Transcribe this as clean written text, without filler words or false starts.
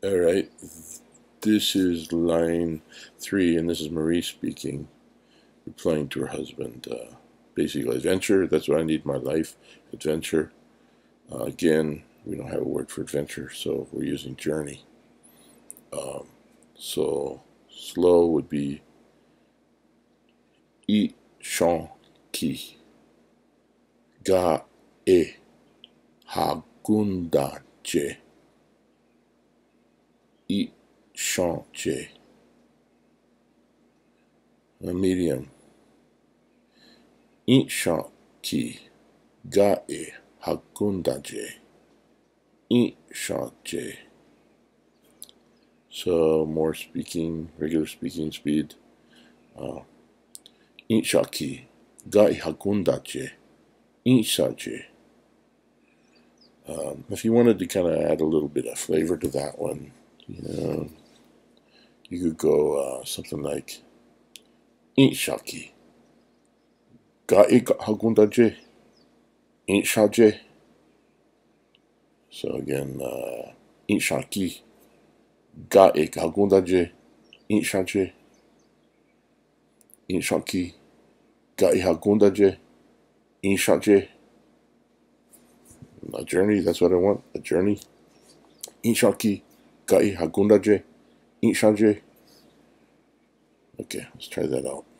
All right, this is line 3, and this is Marie speaking, replying to her husband. Basically, adventure, that's what I need in my life, adventure. Again, we don't have a word for adventure, so we're using journey. So slow would be I shahⁿ ki, ga e hagúnda je. I shahⁿ je. A medium. I shahⁿ ki, ga e hagúnda je. I shahⁿ je. So more speaking, regular speaking speed. I shahⁿ ki, ga e hagúnda je. I shahⁿ je. If you wanted to kind of add a little bit of flavor to that one, you could go something like I shahⁿ ki, ga e hagúnda je. I shahⁿ je. So again, I shahⁿ ki, ga e hagúnda je. I shahⁿ je. I shahⁿ ki, ga e hagúnda je. I shahⁿ je. A journey, that's what I want, a journey. I shahⁿ ki, ga e hagúnda je. I shahⁿ je. Okay, let's try that out.